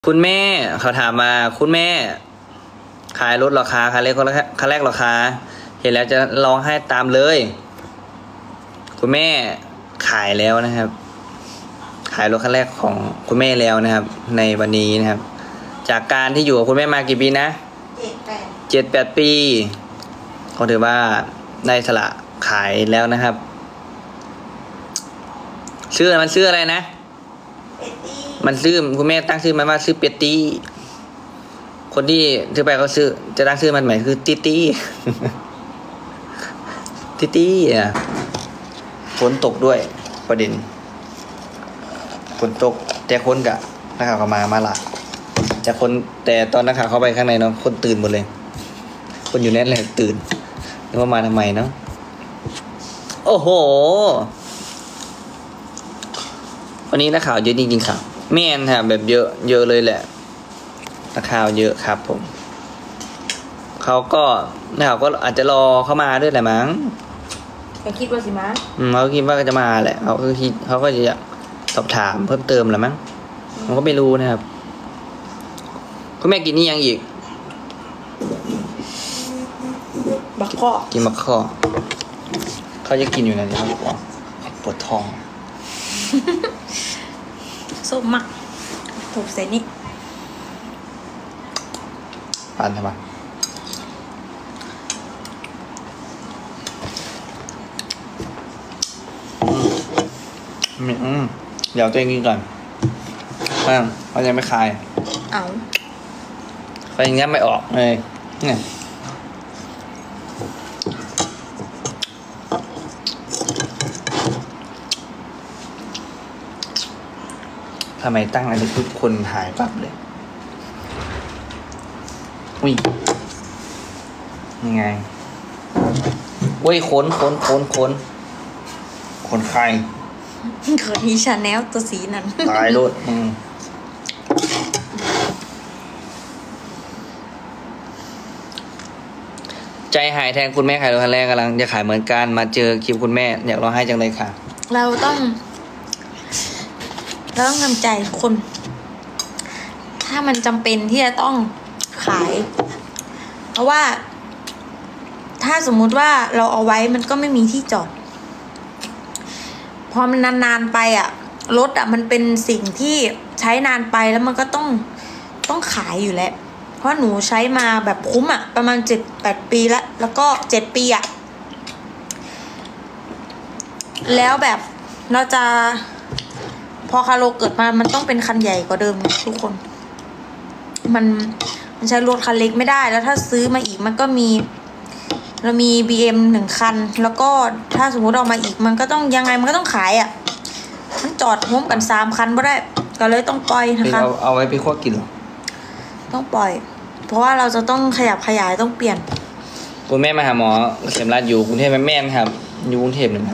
คุณแม่เขาถามมาคุณแม่ขายลดราคาคันแรกราคาเห็นแล้วจะร้องไห้ตามเลยคุณแม่ขายแล้วนะครับขายรถคันแรกของคุณแม่แล้วนะครับในวันนี้นะครับจากการที่อยู่กับคุณแม่มากี่ปีนะ7-8 ปีเขาถือว่าได้สละขายแล้วนะครับชื่อมันชื่ออะไรนะมันชื่อคุณแม่ตั้งชื่อมันว่าชื่อเป็ดตี้คนที่ถือไปเขาชื่อจะตั้งชื่อมันใหม่คือติตี้ติตี้อ่ะฝนตกด้วยประเด็นฝนตกแต่คนกะนักข่าวเขามาละแต่คนแต่ตอนนักข่าวเข้าไปข้างในเนาะคนตื่นหมดเลยคนอยู่แน่นเลยตื่นนึกว่ามาทำไมเนาะโอ้โหวันนี้นักข่าวเยอะจริงๆครับแม่นครับแบบเยอะเลยแหละนักข่าวเยอะครับผมเขาก็นักข่าวก็อาจจะรอเข้ามาด้วยแหละมั้งก็คิดว่าสิมาเขาคิดว่าจะมาแหละเขาก็จะอยากสอบถามเพิ่มเติมแหละมั้งผมก็ไม่รู้นะครับคุณแม่กินนี่ยังอีกบักข้อกินบักข้อเขาจะกินอยู่นะเนี่ยปวดท้องส้มมักถูกเสนี่ปั่นทำไมเดี๋ยวตัวเองกินก่อนเขายังไม่คายเขายังไม่ออกเลยเนี่ยทำไมตั้งอะไรทุกคนหายปั๊บเลยอุ้ยยังไงเว้ยขนใครขนอีชาแนลตัวสีนั้นตายรถใจหายแทนคุณแม่ขายรถคันแรกกำลังจะขายเหมือนกันมาเจอคลิปคุณแม่อยากร้องไห้จังเลยค่ะเราต้องทำใจคน ถ้ามันจำเป็นที่จะต้องขายเพราะว่าถ้าสมมุติว่าเราเอาไว้มันก็ไม่มีที่จอดพอมันนานๆไปอ่ะรถอ่ะมันเป็นสิ่งที่ใช้นานไปแล้วมันก็ต้องขายอยู่แล้วเพราะหนูใช้มาแบบคุ้มอ่ะประมาณ7-8 ปีแล้วก็7 ปีอ่ะแล้วแบบเราจะพอคาโลเกิดมามันต้องเป็นคันใหญ่กว่าเดิมทุกคนมันใช้รถคันเล็กไม่ได้แล้วถ้าซื้อมาอีกมันก็เรามี BM 1 คันแล้วก็ถ้าสมมติเอามาอีกมันก็ต้องยังไงมันก็ต้องขายอ่ะมันจอดร่วมกัน3 คันไม่ได้ก็เลยต้องปล่อยนะคะเอาไว้ไปคั่วกินหรอต้องปล่อยเพราะว่าเราจะต้องขยับขยายต้องเปลี่ยนคุณแม่มาหาหมอเข็มรัดอยู่กรุงเทพแม่ครับอยู่กรุงเทพหนึ่งครับ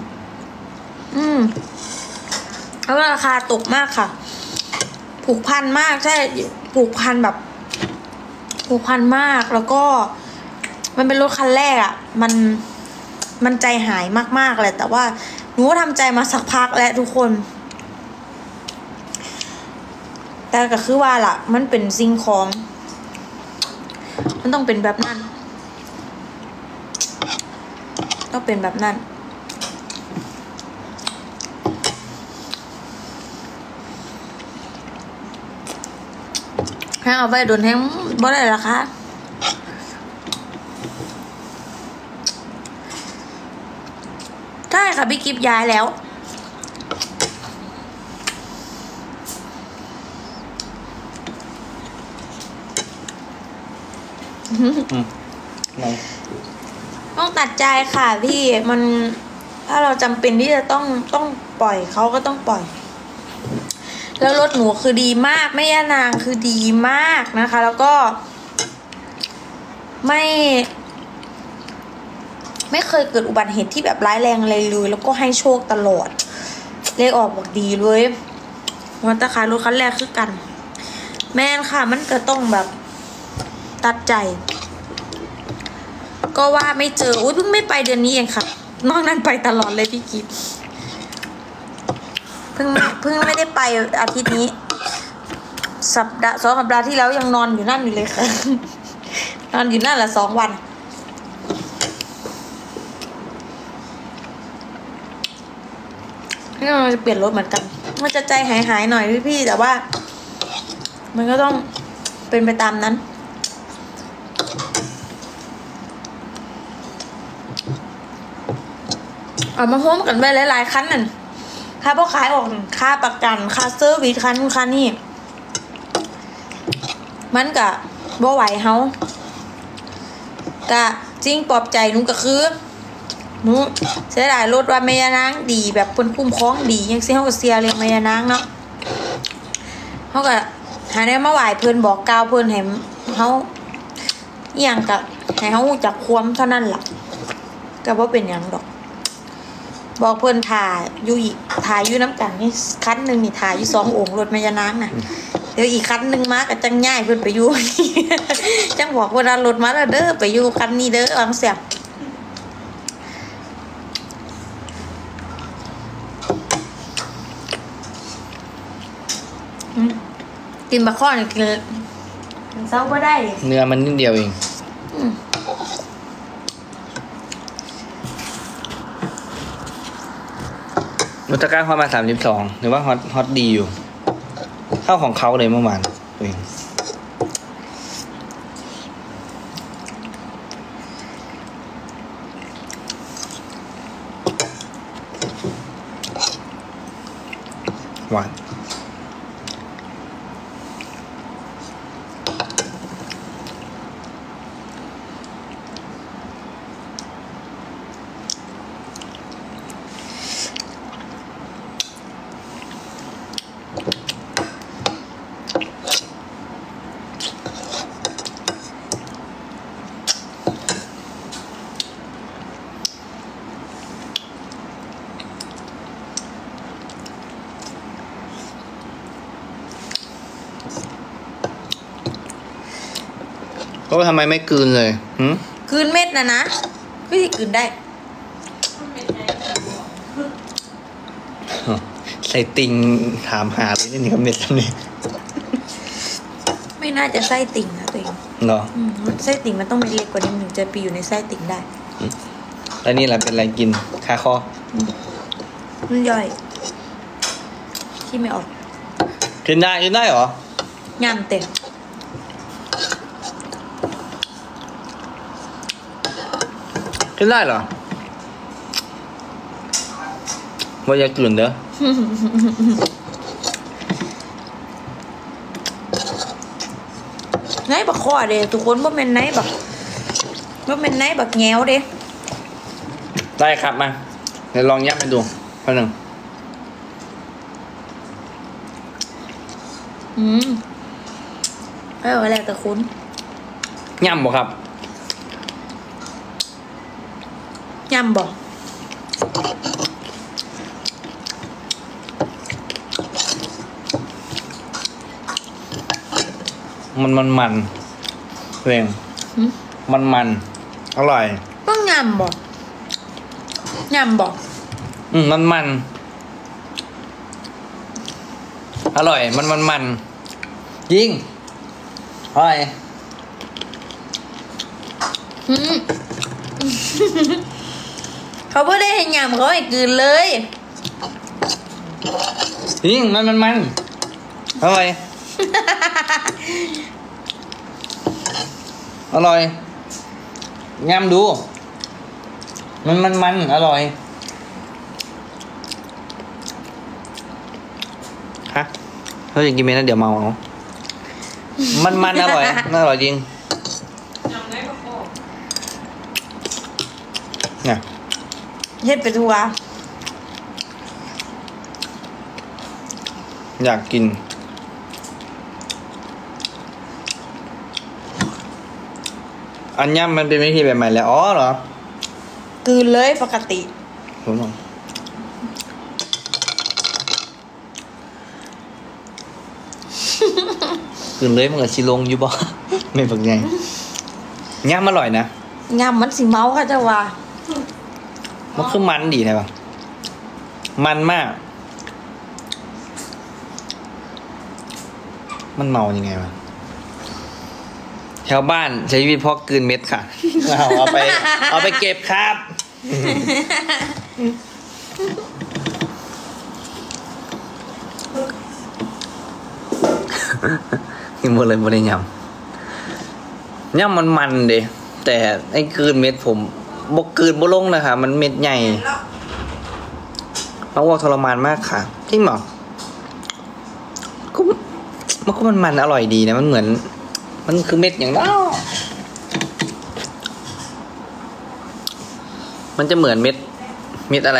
แล้วราคาตกมากค่ะผูกพันมากใช่ผูกพันแบบผูกพันมากแล้วก็มันเป็นรถคันแรกอ่ะมันใจหายมากๆเลยแต่ว่าหนูทำใจมาสักพักแล้วทุกคนแต่ก็คือว่าล่ะมันเป็นสิ่งของมันต้องเป็นแบบนั้นต้องเป็นแบบนั้นให้เอาไปโดนแห้งบ่ได้หรอคะใช่ค่ะพี่กิฟย้ายแล้วต้องตัดใจค่ะพี่มันถ้าเราจำเป็นที่จะต้องปล่อยเขาก็ต้องปล่อยแล้วรถหนูคือดีมากแม่ย่านางคือดีมากนะคะแล้วก็ไม่เคยเกิดอุบัติเหตุที่แบบร้ายแรงอะไรเลยแล้วก็ให้โชคตลอดเลขออกบอกดีเลยวันตะขายรถคันแรกคือกันแม่นค่ะมันก็ต้องแบบตัดใจก็ว่าไม่เจออุ้ยเพิ่งไม่ไปเดือนนี้เองค่ะนอกนั้นไปตลอดเลยพี่กิฟเพิ่งไม่ได้ไปอาทิตย์นี้ 2 สัปดาห์ที่แล้วยังนอนอยู่นั่นอยู่เลยค่ะ นอนอยู่นั่นแหละ2 วันนี่เราจะเปลี่ยนรถเหมือนกันมันจะใจหายหน่อยพี่แต่ว่า มันก็ต้องเป็นไปตามนั้นเอามาร่วมกันไปหลายๆคันนั่นค่าพวกขายออกค่าประกันค่าเซอร์วิสคันนู้นคันนี่มันกะบ่ไหวเฮากะจริงปลอบใจนุ้งก็คือนุ้งเสียดายรถว่าแม่ยานางดีแบบเพิ่นคุ้มครองดียังสิเฮาก็เสียเลยแม่ยานางเนาะเฮาก็หาได้มาไหวเพิ่นบอกกล่าวเพิ่นให้เฮาอีหยังกะให้เฮารู้จักความเท่านั้นล่ะก็บ่เป็นหยังดอกบอกเพิ่นถ่ายอยู่น้ำกันนี่คันหนึ่งนี่ถ่ายอยู่2 องค์รถแม่ยานางน่ะเดี๋ยวอีกคันหนึ่งมาก็จังง่ายเพิ่นไปอยู่ จังบอกเวลารถมาแล้วเด้อไปอยู่คันนี้เด้อวางเสียบกินบะข้อนี่กินเศร้าก็ได้เนื้อมันนิดเดียวเองนุตก้าฮอตมา32หรือว่าฮอตดีอยู่เท่าของเขาเลยเมื่อวานเองหวานก็ทำไมไม่กลืนเลยกลืนเม็ดนะวิธีกลืนได้ใส่ติงถามหาเลยนี่ครับเม็ดแล้วนี่ไม่น่าจะไส้ติ่งนะตัวเองเหรอไส้ติ่งมันต้องเป็นเล็กกว่านี้มันถึงจะไปอยู่ในไส้ติ่งได้แล้วนี่แหละเป็นอะไรกินคาคอมันย่อยที่ไม่ออกกินได้เหรอยำเต็มกินได้เหรอว่าอย่ากลืนเด้อไหนบักคอเด้ทุกคนว่าเป็นไหนบักแง้วเด้ได้ครับมาเดี๋ยวลองยับไปดูคนหนึ่งอะไรแต่คุณย่ำบ่ครับย่ำบ่มันเร่งมันอร่อยต้องย่ำบ่มันอร่อยมันยิ่งอร่อยเขาเพิ่งได้เห็นยำเขาให้กลืนเลยยิ่งมันอร่อยอร่อยยำดูมันอร่อยฮะเขาจะกินเมนนะเดี๋ยวเมาเอามันอร่อยอร่อยจริงเนี่ยเฮ็ดไปทัวอยากกินอันย่ำมันเป็นวิธีแบบใหม่แล้วอ๋อเหรอกืนเลยปกติรู้หรอกืนเลยมันกับชิลงอยู่บ่ไม่ฝึกไงย่ำอร่อยนะย่ำมันสิเมาค่ะเจ้าว่ามันคือมันดีใช่ปะมันมากมันเมายังไงวะแถวบ้านใช้ชีวิตเพราะกลืนเม็ดค่ะ เอาไปเก็บครับ นี่หมดเลยหมดเลยยำมันเด้แต่ไอ้กลืนเม็ดผมบกกลืนบ่ลงนะคะมันเม็ดใหญ่น้องว่าทรมานมากค่ะจริงเหรอมันอร่อยดีนะมันเหมือนมันคือเม็ดอย่างนั้นมันจะเหมือนเม็ดอะไร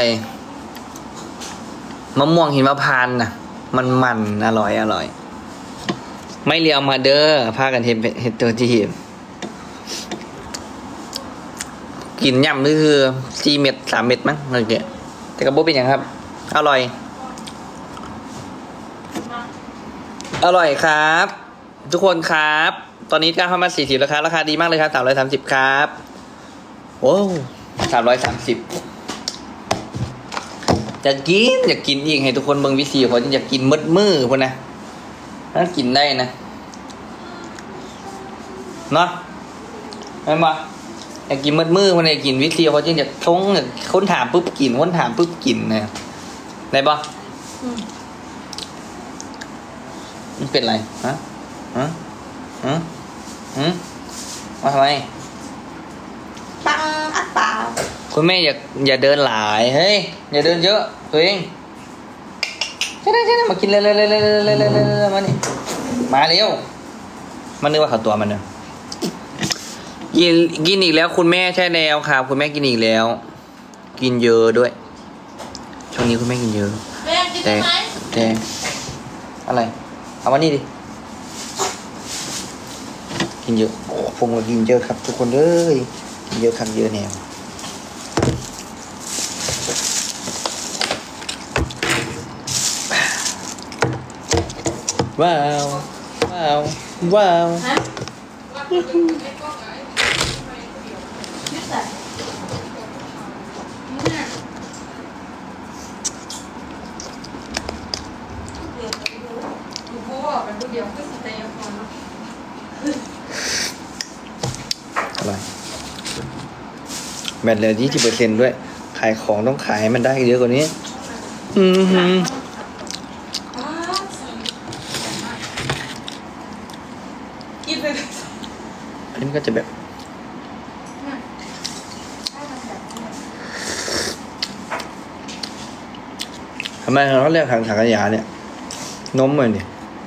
มะม่วงหิมพานต์น่ะมันอร่อยไม่เลียวมาเด้อพากันเห็ดตัวที่กินย่ำนี่คือ4 เม็ด 3 เม็ดมั้งอะไรเงี้ยแต่กระโบเป็นอย่างครับอร่อยครับ ทุกคนครับ ตอนนี้ก้าวเข้ามา40ราคาดีมากเลยครับ330ครับโอ้330อยากกินอีกให้ทุกคนเบิ่งวิธีเขาอยากกินมือพุ่นนะถ้ากินได้นะเนาะไม่มาอยากกินมือพุ่นนะกินวิธีเขาจะทงค้นถามปุ๊บกินค้นถามปุ๊บกินนะได้ปะมันเป็นไรฮะมาทำไมปังอัดเปล่าคุณแม่อย่าเดินหลายเฮ้ยอย่าเดินเยอะตัวเองใช่มากินเลยมานี่มาเร็วมันนึกว่าเขาตัวมันเนี่ยกินอีกแล้วคุณแม่ใช่แล้วครับคุณแม่กินอีกแล้วกินเยอะด้วยช่วงนี้คุณแม่กินเยอะแต่อะไรเอามานี่ดิกินเยอะโอ้ผมก็กินเยอะครับทุกคนเลยกินเยอะครับเยอะแนวว้าวอะไรแบตเหลือ20%ด้วยขายของต้องขายให้มันได้เยอะกว่านี้อันนี้มันก็จะแบบทำไมเขาเรียกถังขยะเนี่ยนมเหมือนดิ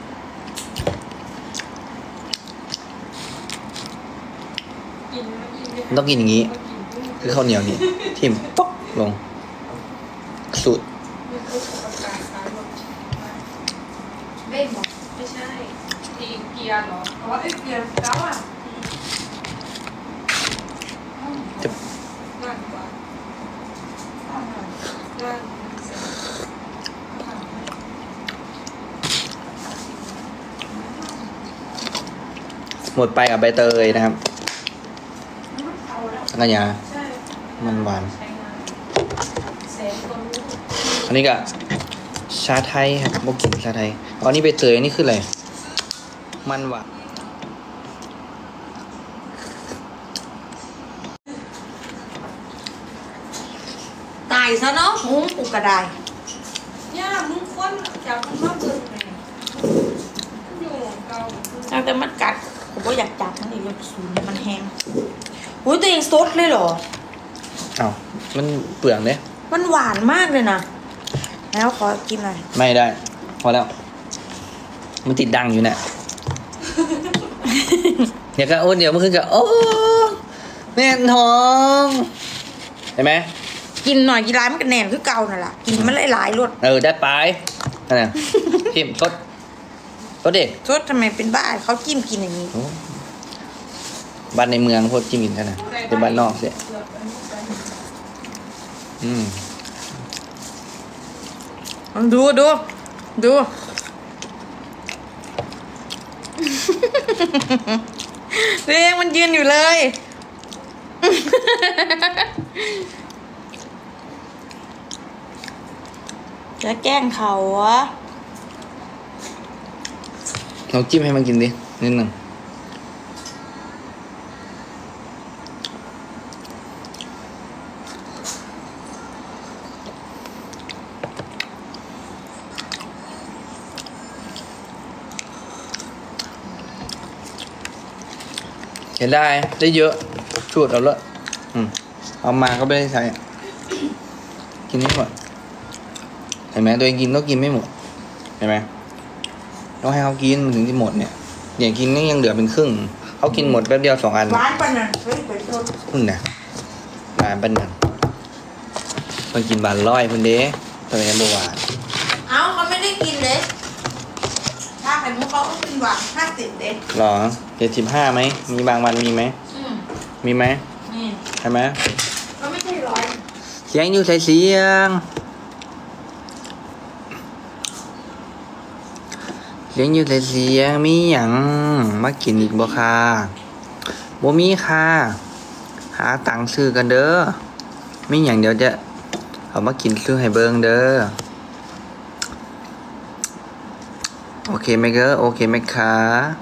ต้องกินอย่างนี้คือข้าวเหนียวนี่ทิ่มป๊อกลงสุดเล่นบอกไม่ใช่ตีเกียร์เหรอเพราะว่าเกียร์แล้วอ่ะจะนั่นกว่าหมดไปกับใบเตยนะครับกัญญามันหวานอันนี้ก็ชาไทยครับพวกกินชาไทยอันนี้ใบเตยนี่คืออะไรมันหวานตายซะเนาะหุงอุกกระไดย่ามึงค้นจับมึงมาเบิ่งไงอยู่เก่าแต่มันกัดผมก็อยากจับมันอีกแล้วสูนมันแห้งอุ้ยตัวเองซดเลยเหรออ้าวมันเปลืองเนี่ยมันหวานมากเลยนะแล้วขอกินหน่อยไม่ได้พอแล้วมันติดดังอยู่เนี่ยเดี๋ยวก็โอ้เดี๋ยวมันขึ้นกับโอ้แน่นท้องเห็นไหมกินหน่อยกินร้ายมันก็แน่นคือเก่านั่นแหละกินมันหลายรสได้ไปนั่นแหละจิ้มซดเด็กซดทำไมเป็นบ้าเขาจิ้มกินอย่างนี้บ้านในเมืองพวกจิ้มกินกันนะเป็นบ้านนอกเสียดูเรื่องมันยืนอยู่เลยจะแกล้งเขาวะเราจิ้มให้มันกินดินิดหนึ่งเห็นได้เยอะชูดเอาละเอามาก็ไม่ได้ใช้กินไม่หมดเห็นไหมตัวเองกินก็กินไม่หมดเห็นไหมต้องให้เขากินมันถึงที่หมดเนี่ยอย่างกินนี่ยังเหลือเป็นครึ่งเขากินหมดแป๊บเดียว2 อันร้านปะน่ะเฮ้ยไปชนพุ่นน่ะบานเป็นนั่นมันกินบานร้อยพุ่นเด้ตัวเองบอกว่าเอ้าเขาไม่ได้กินเลยถ้าไข่มุกเขาก็กินหวาน50เด็ดหรอ75ไหมมีบางวันมีไหมมีไหมนี่ใช่ไหมก็ไม่ใช่ร้อยเสียงอยู่ใส่เสียงอยู่ใส่เสียงมีหยังมากินอีกบ่ค่ะบ่มีค่ะหาตังค์ซื้อกันเด้อมีหยังเดี๋ยวจะเอามากินซื้อให้เบิ่งเด้อโอเคไหมเก้อโอเคไหมคะ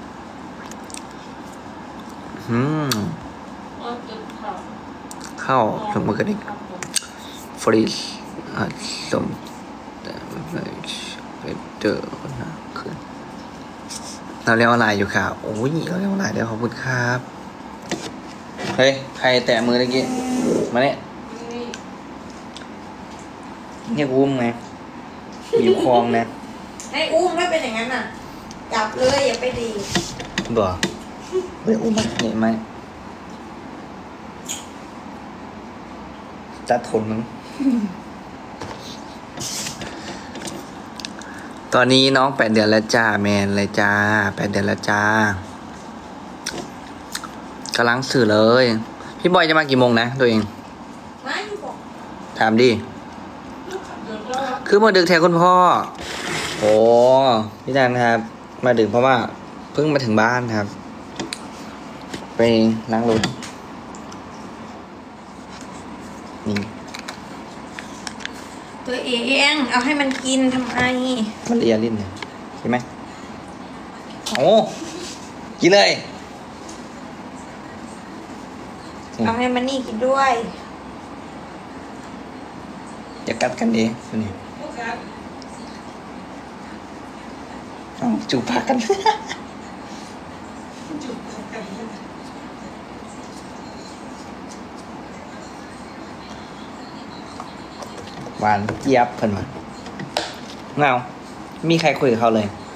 เข้าสมมติกันอีกฟรีสสมแต่ไม่เจอคนนะคือเราเรียกว่าลายอยู่ค่ะโอ้ยเราเรียกว่าลายเดี๋ยวขอบคุณครับเฮ้ยใครแตะมือเมื่อกี้มาเนี่ยเนี่ยกูอุ้มไงมีคลองนะให้อุ้มไม่เป็นอย่างนั้นน่ะจับเลยอย่าไปดีบ่เฮ้ยอุ้มมาเนี่ยไหมจัดทนมึง ตอนนี้น้อง8 เดือนแล้วจ้าแมนเลยจ้า8 เดือนแล้วจ้ากำลังสื่อเลยพี่บอยจะมากี่โมงนะตัวเองไม่บอกถามดิคือมาดึกแทนคุณพ่อโอ้พี่ดันครับ มาดึกเพราะว่าเพิ่งมาถึงบ้านครับ ไปล้างรถนี่ตัวเองเอาให้มันกินทำไมมันเลียลิ้นเลยใช่ไหมโอ้กินเลยเอาให้มันนี่กินด้วยอย่ากัดกันดิตัวนี้เอาจูบปากกัน หวานเจี๊ยบเพิ่นมาเงามีใครคุยกับเขาเลย